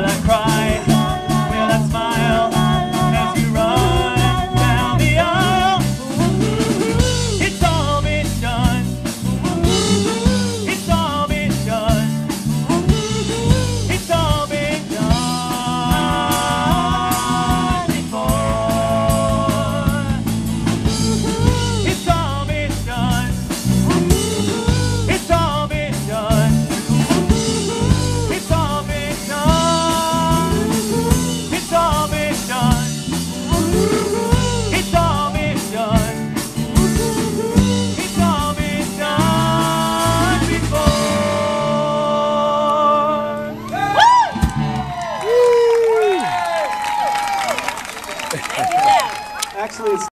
that cry? Feel that smile as you run down the aisle. It's all been done. It's all been done. It's all been done before. It's all been done. It's all been done. It's all been done. It's all been done. It's all been done. It's all been done before. Actually, it's